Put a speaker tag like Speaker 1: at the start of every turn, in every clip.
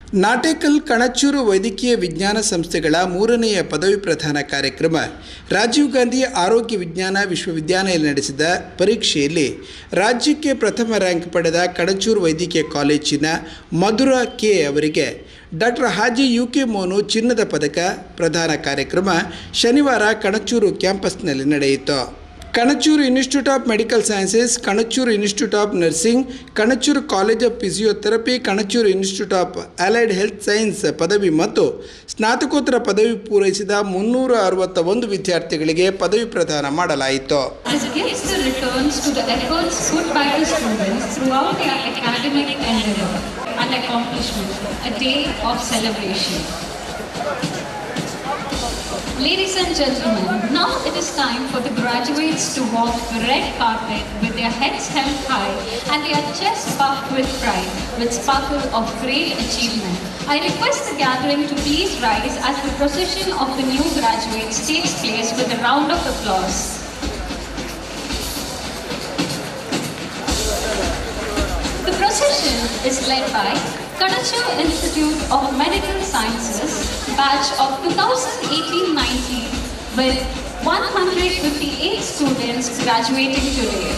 Speaker 1: ನಾಟೇಕಲ್ ಕಣಚೂರು ವೈದ್ಯಕೀಯ ವಿಜ್ಞಾನ ಸಂಸ್ಥೆಗಳ 3ನೆಯ ಪದವಿ ಪ್ರದಾನ ಕಾರ್ಯಕ್ರಮ ರಾಜೀವ್ ಗಾಂಧಿ ಆರೋಗ್ಯ ವಿಜ್ಞಾನ ವಿಶ್ವವಿದ್ಯಾಲಯ ನಡೆಸಿದ ಪರೀಕ್ಷೆಯಲ್ಲಿ ರಾಜ್ಯಕ್ಕೆ ಪ್ರಥಮ ರ್ಯಾಂಕ್ ಪಡೆದ ಕಣಚೂರು ವೈದ್ಯಕೀಯ ಕಾಲೇಜಿನ ಮಧುರಾ ಕೆ ಅವರಿಗೆ ಡಾಕ್ಟರ್ ಹಾಜಿ ಯುಕೆ ಮೋನು ಚಿನ್ನದ ಪದಕ ಪ್ರದಾನ ಕಾರ್ಯಕ್ರಮ ಶನಿವಾರ ಕಣಚೂರು ಕ್ಯಾಂಪಸ್ನಲ್ಲಿ ನಡೆಯಿತು. Kanachur institute of medical sciences, Kanachur institute of nursing, Kanachur college of physiotherapy, Kanachur institute of allied health science ಪದವಿ ಮತ್ತು ಸ್ನಾತಕೋತ್ತರ ಪದವಿ ಪೂರೈಸಿದ 361 ವಿದ್ಯಾರ್ಥಿಗಳಿಗೆ ಪದವಿ ಪ್ರದಾನ ಮಾಡಲಾಯಿತು.
Speaker 2: Ladies and gentlemen, now it is time for the graduates to walk the red carpet with their heads held high and their chests puffed with pride, with sparkle of great achievement. I request the gathering to please rise as the procession of the new graduates takes place with a round of applause. The procession is led by Kanachur Institute of Medical Sciences, batch of 2018-19 with 158 students graduating today.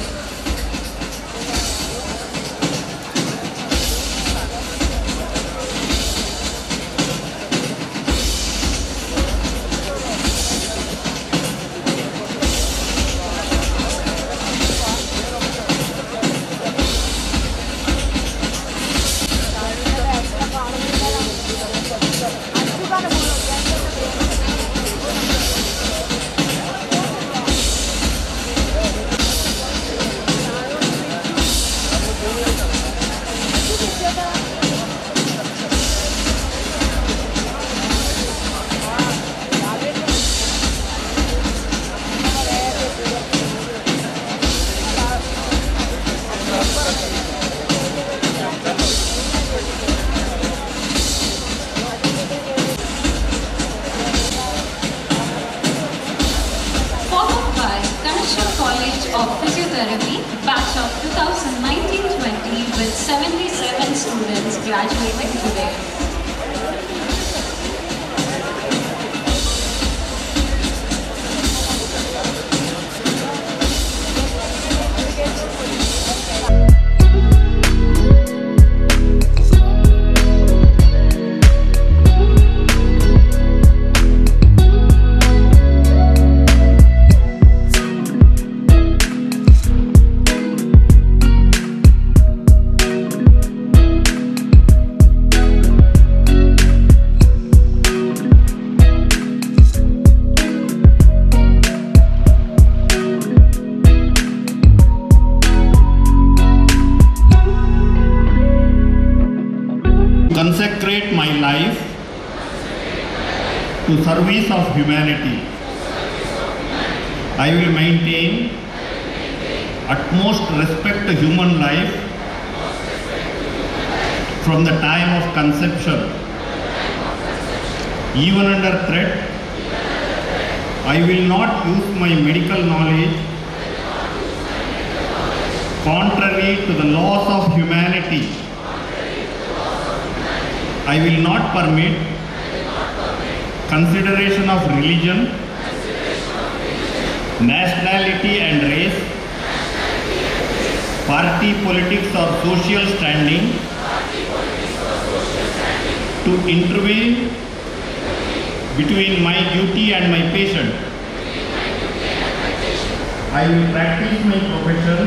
Speaker 2: Of Physiotherapy, batch of 2019-20 with 77 students graduating today.
Speaker 3: Consecrate my life to service of humanity. I will maintain utmost respect to human life from the time of conception. Even under threat, I will not use my medical knowledge contrary to the laws of humanity. I will not permit consideration of religion, nationality and race, party politics or social standing to intervene between my duty and my patient. I will practice my profession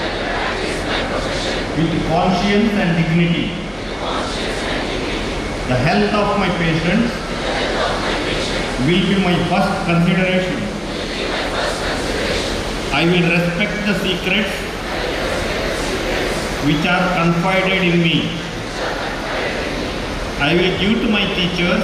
Speaker 3: with conscience and dignity. The health of my patients will be my first consideration. I will respect the secrets which are confided in me. I will give to my teachers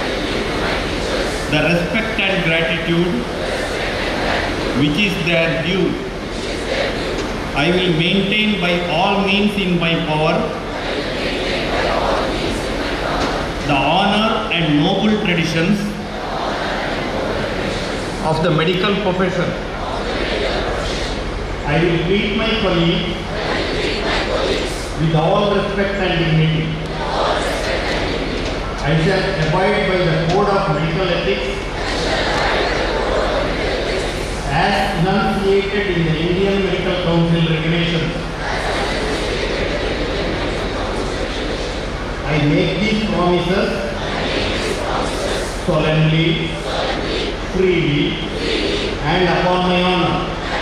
Speaker 3: the respect and gratitude which is their due. I will maintain by all means in my power the honor and noble traditions of the medical profession. I will treat my colleagues with all respect and dignity. I shall abide by the code of medical ethics as enunciated in the Indian Medical Council regulations. I make these promises solemnly, freely, and upon my honor.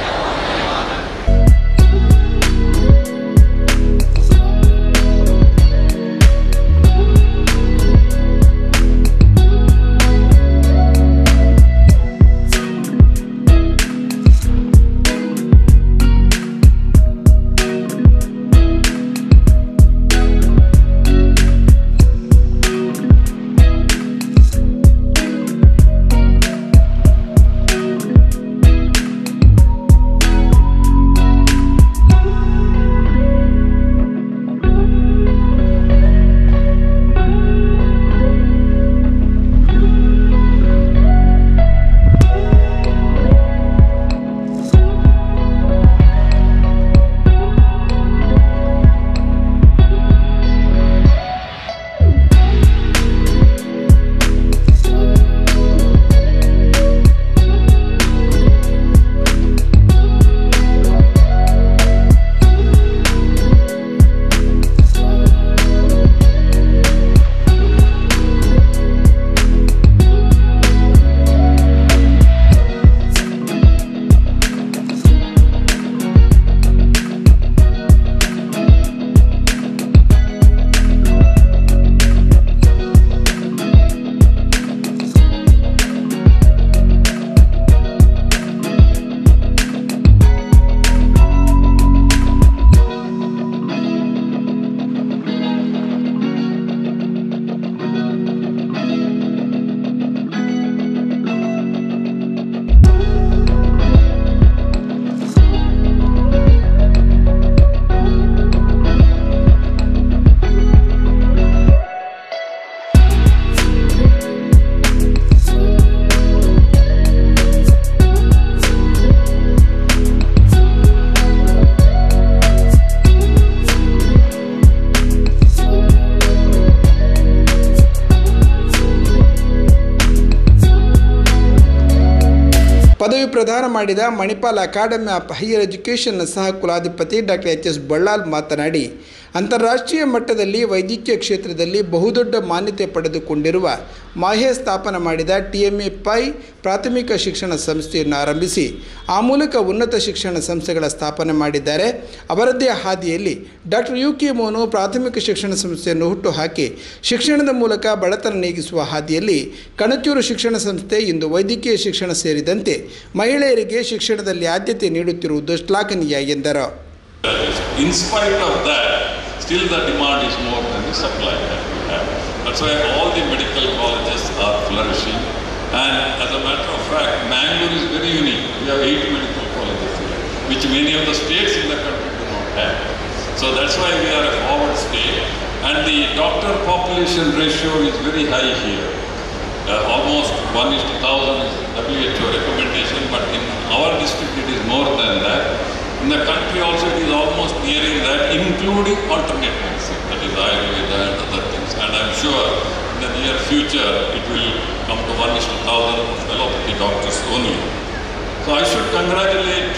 Speaker 1: ಪದವಿ ಪ್ರದಾನ ಮಾಡಿದ Manipal academy of higher ಎಜುಕೇಷನ್ನ ಸಹ ಕುಲಾಧಿಪತಿ doctor ಎಚ್.ಎಸ್. Ballal ಮಾತನಾಡಿ, ಅಂತಾರಾಷ್ಟ್ರೀಯ ಮಟ್ಟದಲ್ಲಿ ವೈದ್ಯಕೀಯ ಕ್ಷೇತ್ರದಲ್ಲಿ ಬಹುದೊಡ್ಡ ಮಾನ್ಯತೆ ಪಡೆದುಕೊಂಡಿರುವ ಮಾಹೆ ಸ್ಥಾಪನೆ ಮಾಡಿದ TMA ಪೈ ಪ್ರಾಥಮಿಕ ಶಿಕ್ಷಣ ಸಂಸ್ಥೆಯನ್ನು ಆರಂಭಿಸಿ ಆ ಮೂಲಕ ಉನ್ನತ ಶಿಕ್ಷಣ ಸಂಸ್ಥೆಗಳ ಸ್ಥಾಪನೆ ಮಾಡಿದ್ದಾರೆ. ಅವರದ್ದೇ ಹಾದಿಯಲ್ಲಿ ಡಾಕ್ಟರ್ UK ಮೋನು ಪ್ರಾಥಮಿಕ ಶಿಕ್ಷಣ ಸಂಸ್ಥೆಯನ್ನು ಹುಟ್ಟುಹಾಕಿ ಶಿಕ್ಷಣದ ಮೂಲಕ ಬಡತನ ನೀಗಿಸುವ ಹಾದಿಯಲ್ಲಿ ಕಣಚೂರು ಶಿಕ್ಷಣ ಸಂಸ್ಥೆ ಇಂದು ವೈದ್ಯಕೀಯ ಶಿಕ್ಷಣ ಸೇರಿದಂತೆ ಮಹಿಳೆಯರಿಗೆ ಶಿಕ್ಷಣದಲ್ಲಿ ಆದ್ಯತೆ ನೀಡುತ್ತಿರುವುದು ಶ್ಲಾಘನೀಯ ಎಂದರು.
Speaker 4: In spite of that, still the demand is more than the supply that we have. That's why all the medical colleges are flourishing. And as a matter of fact, Mangalore is very unique. We have 8 medical colleges here, which many of the states in the country do not have. So that's why we are a forward state. And the doctor population ratio is very high here. Almost 1:1000 is WHO recommendation, but in our district it is more than that. In the country also it is almost nearing that, including alternate medicine, that is Ayurveda and other things. And I am sure in the near future it will come to 1:1000 allopathy doctors only. So I should congratulate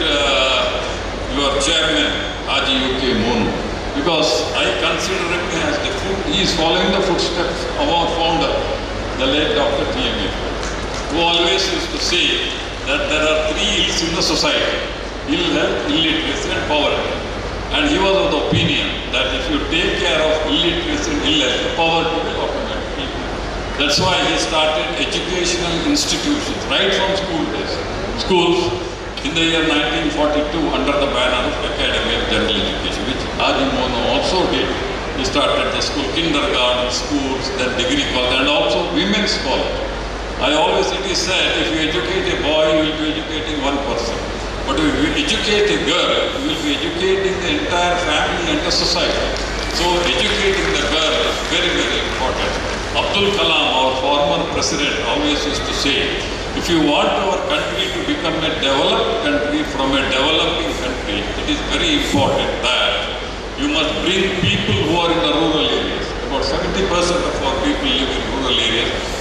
Speaker 4: your chairman, Haji UK Monu, because I consider him as he is following the footsteps of our founder, the late Dr. TMA, who always used to say that there are 3 ills in the society: ill health, illiteracy and poverty. And he was of the opinion that if you take care of illiteracy and ill health, the poverty will automatically go. That's why he started educational institutions right from school days. Schools in the year 1942 under the banner of Academy of General Education, which Haji Monu also did. He started the school, kindergarten, schools, then degree college, and also women's college. I always, it is said, if you educate a boy, you will be educating one person. But if you educate a girl, you will be educating the entire family and the society. So educating the girl is very, very important. Abdul Kalam, our former president, always used to say, if you want our country to become a developed country from a developing country, it is very important that you must bring people who are in the rural areas. About 70% of our people live in rural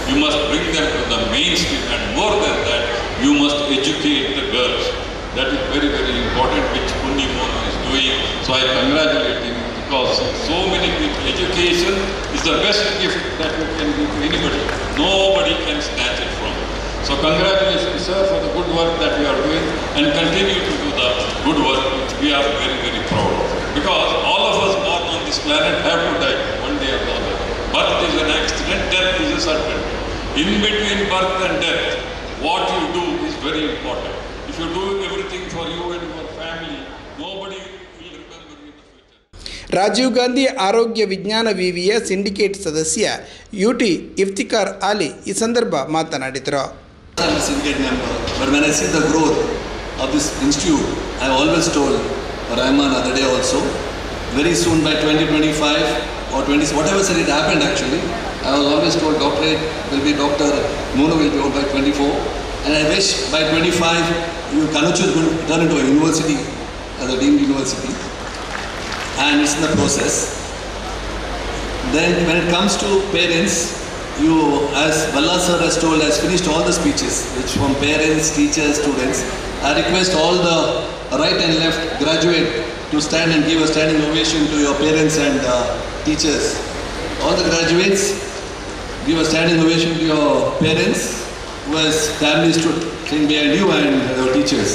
Speaker 4: You must bring them to the mainstream, and more than that, you must educate the girls. That is very, very important, which Punni Mono is doing. So I congratulate him, because so many people, education is the best gift that you can give to anybody. Nobody can snatch it from you. So congratulations, sir, for the good work that you are doing, and continue to do the good work, which we are very, very proud of. Because all of us born on this planet have to die one day or the other. Birth is an accident, death is a certainty. In between birth and death, what you do is very important. If you do everything for you and your family, nobody will remember you in the future.
Speaker 1: Rajiv Gandhi ಆರೋಗ್ಯ ವಿಜ್ಞಾನ ವಿವಿಯ syndicate ಸದಸ್ಯ UT Iftikhar ಆಲಿ ಈ ಸಂದರ್ಭ ಮಾತನಾಡಿದರು.
Speaker 5: I'm a syndicate member, but when I see the growth of this institute, I always told Rahman other day also, very soon by 2025 or 20, whatever said it happened actually, I was always told doctorate will be Dr. Mono will be out by 24, and I wish by 25, Kanuchu is going to turn into a university, as a deemed university, and it's in the process. Then when it comes to parents, you, as Balla sir has told, has finished all the speeches, which from parents, teachers, students. I request all the right and left graduate to stand and give a standing ovation to your parents and teachers. All the graduates, give a standing ovation to your parents, who has family stood behind you, and your teachers.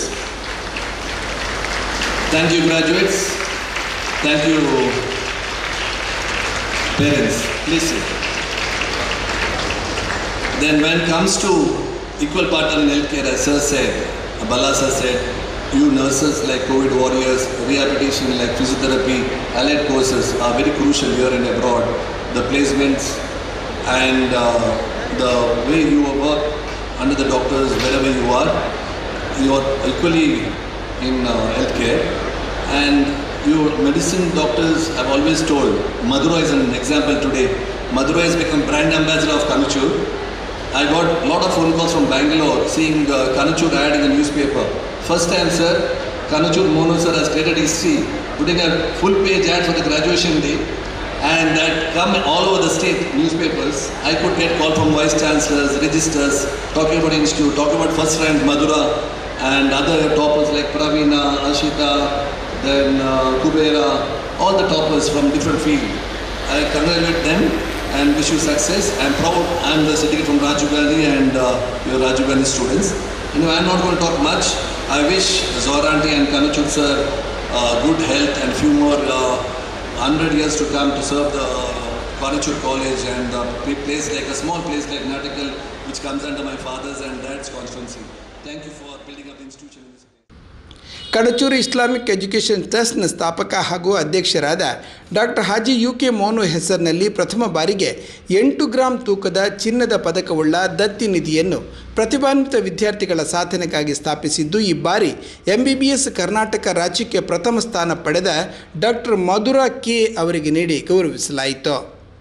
Speaker 5: Thank you, graduates. Thank you, parents. Please sit. Then when it comes to equal partner in healthcare, as sir said, Balla sir said, you nurses like COVID warriors, rehabilitation like physiotherapy, allied courses are very crucial here and abroad. The placements and the way you work under the doctors, wherever you are equally in healthcare. And your medicine doctors have always told, Madura is an example today. Madura has become brand ambassador of Kanuchur. I got a lot of phone calls from Bangalore seeing Kanuchur ad in the newspaper. First time, sir, Kanuchur Mono sir has created history, putting a full page ad for the graduation day, and that come all over the state newspapers. I could get call from vice chancellors, registers, talking about institute, talking about first rank Madura, and other toppers like Praveena, Ashita, then Kubera, all the toppers from different fields. I congratulate them and wish you success. I am proud I am the syndicate from Rajiv Gandhi and your Rajiv Gandhi students. Anyway, I am not going to talk much. I wish Zohra Aunty and Kanuchur sir good health and few more 100 years to come to serve the Kanuchur College and a place like a small place like Natikal, which comes under my father's and dad's constituency. Thank you for building up the institution.
Speaker 1: Kanachur Islamic education ಟ್ರಸ್ಟ್ನ ಸ್ಥಾಪಕ ಹಾಗೂ ಅಧ್ಯಕ್ಷರಾದ doctor Haji U K Monu ಹೆಸರಿನಲ್ಲಿ ಪ್ರಥಮ ಬಾರಿಗೆ 8 gram ತೂಕದ ಚಿನ್ನದ ಪದಕವುಳ್ಳ ದತ್ತಿ ನಿಧಿಯನ್ನು ಪ್ರತಿಭಾನ್ವಿತ ವಿದ್ಯಾರ್ಥಿಗಳ ಸಾಧನೆಗಾಗಿ ಸ್ಥಾಪಿಸಿದ್ದು, ಈ ಬಾರಿ MBBS ಕರ್ನಾಟಕ ರಾಜ್ಯಕ್ಕೆ ಪ್ರಥಮ ಸ್ಥಾನ ಪಡೆದ ಡಾಕ್ಟರ್ ಮಧುರಾ ಕೆ ಅವರಿಗೆ ನೀಡಿ ಗೌರವಿಸಲಾಯಿತು.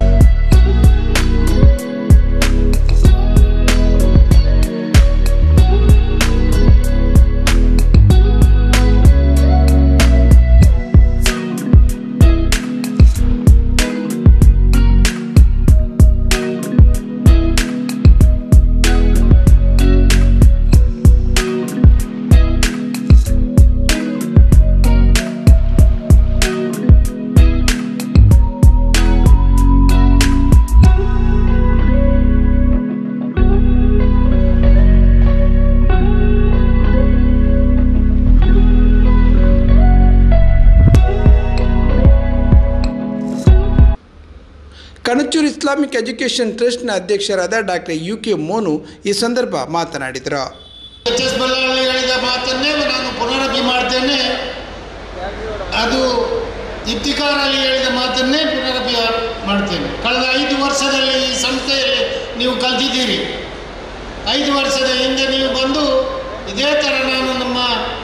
Speaker 1: ಕಣಚೂರು ಇಸ್ಲಾಮಿಕ್ ಎಜುಕೇಷನ್ ಟ್ರಸ್ಟ್ನ ಅಧ್ಯಕ್ಷರಾದ ಡಾಕ್ಟರ್ UK ಮೋನು ಈ ಸಂದರ್ಭ ಮಾತನಾಡಿದರು.
Speaker 6: ಬಳ್ಳಾರಿ ಹೇಳಿದ ಮಾತನ್ನೇ ನಾನು ಪುನರಪಿ ಮಾಡ್ತೇನೆ. ಅದು ಇಫ್ತಿಕಾರ್ ಅಲಿ ಹೇಳಿದ ಮಾತನ್ನೇ ಪುನರಪಿ ಮಾಡ್ತೇನೆ. ಕಳೆದ 5 ವರ್ಷದಲ್ಲಿ ಈ ಸಂಸ್ಥೆಯಲ್ಲಿ ನೀವು ಕಲ್ತಿದ್ದೀರಿ. 5 ವರ್ಷದ ಹಿಂದೆ ನೀವು ಬಂದು ಇದೇ ಥರ ನಾನು ನಮ್ಮ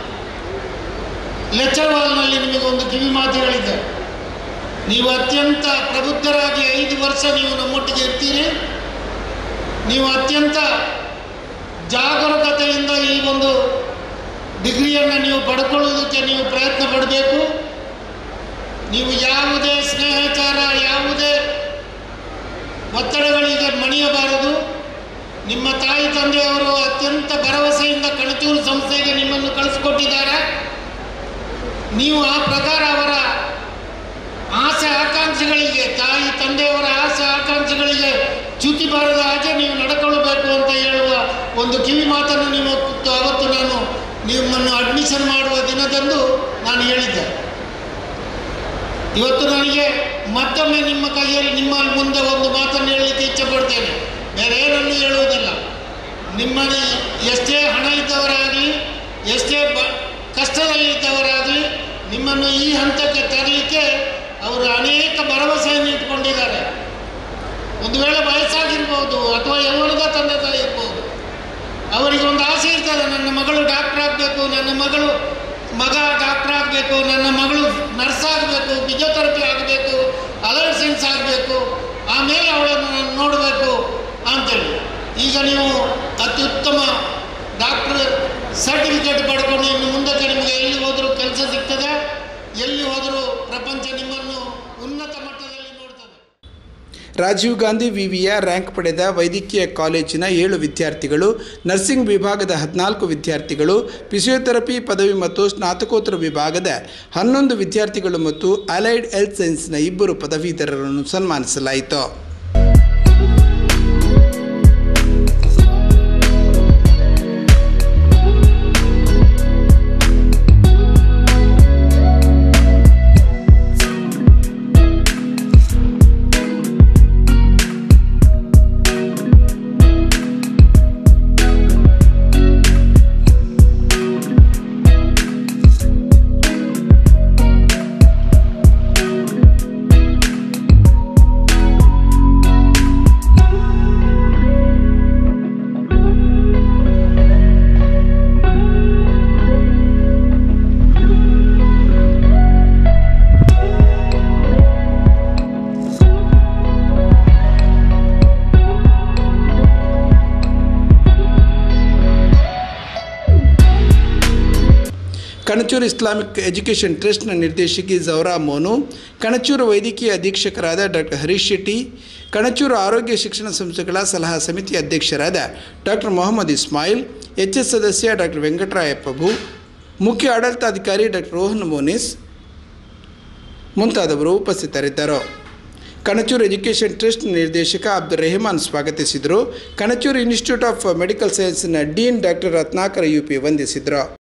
Speaker 6: ಲೆಕ್ಚರ್ ಹಾಲ್ನಲ್ಲಿ ನಿಮಗೊಂದು ಕಿವಿ ಮಾತು ಹೇಳಿದ್ದೆ. ನೀವು ಅತ್ಯಂತ ಪ್ರಬುದ್ಧರಾಗಿ 5 ವರ್ಷ ನೀವು ನಮ್ಮೊಟ್ಟಿಗೆ ಇರ್ತೀರಿ. ನೀವು ಅತ್ಯಂತ ಜಾಗರೂಕತೆಯಿಂದ ಈ ಒಂದು ಡಿಗ್ರಿಯನ್ನು ನೀವು ಪಡ್ಕೊಳ್ಳೋದಕ್ಕೆ ನೀವು ಪ್ರಯತ್ನ ಪಡಬೇಕು. ನೀವು ಯಾವುದೇ ಸ್ನೇಹಚಾರ, ಯಾವುದೇ ಒತ್ತಡಗಳಿಗೆ ಮಣಿಯಬಾರದು. ನಿಮ್ಮ ತಾಯಿ ತಂದೆಯವರು ಅತ್ಯಂತ ಭರವಸೆಯಿಂದ ಕಣಚೂರು ಸಂಸ್ಥೆಗೆ ನಿಮ್ಮನ್ನು ಕಳಿಸಿಕೊಟ್ಟಿದ್ದಾರೆ. ನೀವು ಆ ಪ್ರಕಾರ ಅವರ ಆಸೆ ಆಕಾಂಕ್ಷೆಗಳಿಗೆ, ತಾಯಿ ತಂದೆಯವರ ಆಸೆ ಆಕಾಂಕ್ಷೆಗಳಿಗೆ ಚ್ಯುತಿ ಬಾರದ ಹಾಗೆ ನೀವು ನಡ್ಕೊಳ್ಬೇಕು ಅಂತ ಹೇಳುವ ಒಂದು ಕಿವಿ ಮಾತನ್ನು ನೀವು ಅವತ್ತು ನಾನು ನಿಮ್ಮನ್ನು ಅಡ್ಮಿಷನ್ ಮಾಡುವ ದಿನದಂದು ನಾನು ಹೇಳಿದ್ದೆ. ಇವತ್ತು ನನಗೆ ಮತ್ತೊಮ್ಮೆ ನಿಮ್ಮ ಕೈಯಲ್ಲಿ ನಿಮ್ಮ ಮುಂದೆ ಒಂದು ಮಾತನ್ನು ಹೇಳಲಿಕ್ಕೆ ಇಚ್ಛೆ ಪಡ್ತೇನೆ. ಬೇರೆ ಏನನ್ನು ಹೇಳುವುದಿಲ್ಲ. ನಿಮ್ಮಲ್ಲಿ ಎಷ್ಟೇ ಹಣ ಇದ್ದವರಾಗಲಿ, ಎಷ್ಟೇ ಕಷ್ಟದಲ್ಲಿದ್ದವರಾಗಲಿ, ನಿಮ್ಮನ್ನು ಈ ಹಂತಕ್ಕೆ ತರಲಿಕ್ಕೆ ಅವರು ಅನೇಕ ಭರವಸೆಯನ್ನು ಇಟ್ಕೊಂಡಿದ್ದಾರೆ. ಒಂದು ವೇಳೆ ವಯಸ್ಸಾಗಿರ್ಬೋದು ಅಥವಾ ಯೌವನದ ತಂದೆ ತಾಯಿ ಇರ್ಬೋದು, ಅವರಿಗೆ ಒಂದು ಆಸೆ ಇರ್ತದೆ, ನನ್ನ ಮಗಳು ಡಾಕ್ಟರ್ ಆಗಬೇಕು, ನನ್ನ ಮಗ ಡಾಕ್ಟರ್ ಆಗಬೇಕು, ನನ್ನ ಮಗಳು ನರ್ಸ್ ಆಗಬೇಕು, ಫಿಸಿಯೋಥೆರಪಿ ಆಗಬೇಕು, ಅಲರ್ಟ್ ಸೈನ್ಸ್ ಆಗಬೇಕು, ಆಮೇಲೆ ಅವಳನ್ನು ನಾನು ನೋಡಬೇಕು ಅಂತೇಳಿ. ಈಗ ನೀವು ಅತ್ಯುತ್ತಮ ಡಾಕ್ಟರ್ ಸರ್ಟಿಫಿಕೇಟ್ ಪಡ್ಕೊಂಡು ಇನ್ನು ಮುಂದಕ್ಕೆ ನಿಮಗೆ ಎಲ್ಲಿ ಹೋದರೂ ಕೆಲಸ ಸಿಗ್ತದೆ, ಎಲ್ಲಿ ಹೋದರೂ ಪ್ರಪಂಚ ನಿಮ್ಮನ್ನು ಉನ್ನತ ಮಟ್ಟದಲ್ಲಿ ನೋಡ್ತದೆ.
Speaker 1: ರಾಜೀವ್ ಗಾಂಧಿ ವಿವಿಯ ರ್ಯಾಂಕ್ ಪಡೆದ ವೈದ್ಯಕೀಯ ಕಾಲೇಜಿನ 7 ವಿದ್ಯಾರ್ಥಿಗಳು, ನರ್ಸಿಂಗ್ ವಿಭಾಗದ 14 ವಿದ್ಯಾರ್ಥಿಗಳು, ಫಿಸಿಯೋಥೆರಪಿ ಪದವಿ ಮತ್ತು ಸ್ನಾತಕೋತ್ತರ ವಿಭಾಗದ 11 ವಿದ್ಯಾರ್ಥಿಗಳು ಮತ್ತು ಅಲೈಡ್ ಹೆಲ್ತ್ ಸೈನ್ಸ್ನ 2 ಪದವೀಧರರನ್ನು ಸನ್ಮಾನಿಸಲಾಯಿತು. ಕಣಚೂರು ಇಸ್ಲಾಮಿಕ್ ಎಜುಕೇಷನ್ ಟ್ರಸ್ಟ್ನ ನಿರ್ದೇಶಕಿ ಝೌರಾ ಮೋನು, ಕಣಚೂರು ವೈದ್ಯಕೀಯ ಅಧೀಕ್ಷಕರಾದ ಡಾಕ್ಟರ್ ಹರೀಶ್ ಶೆಟ್ಟಿ, ಕಣಚೂರು ಆರೋಗ್ಯ ಶಿಕ್ಷಣ ಸಂಸ್ಥೆಗಳ ಸಲಹಾ ಸಮಿತಿ ಅಧ್ಯಕ್ಷರಾದ ಡಾಕ್ಟರ್ ಮೊಹಮ್ಮದ್ ಇಸ್ಮಾಯಿಲ್, ಎಚ್ಎಸ್ ಸದಸ್ಯ ಡಾಕ್ಟರ್ ವೆಂಕಟರಾಯಪ್ಪ ಭೂ, ಮುಖ್ಯ ಆಡಳಿತಾಧಿಕಾರಿ ಡಾಕ್ಟರ್ ರೋಹನ್ ಮೋನಿಸ್ ಮುಂತಾದವರು ಉಪಸ್ಥಿತರಿದ್ದರು. ಕಣಚೂರು ಎಜುಕೇಷನ್ ಟ್ರಸ್ಟ್ ನಿರ್ದೇಶಕ ಅಬ್ದುಲ್ ರೆಹಮಾನ್ ಸ್ವಾಗತಿಸಿದರು. ಕಣಚೂರು ಇನ್ಸ್ಟಿಟ್ಯೂಟ್ ಆಫ್ ಮೆಡಿಕಲ್ ಸೈನ್ಸ್ನ ಡೀನ್ ಡಾಕ್ಟರ್ ರತ್ನಾಕರ UP ವಂದಿಸಿದರು.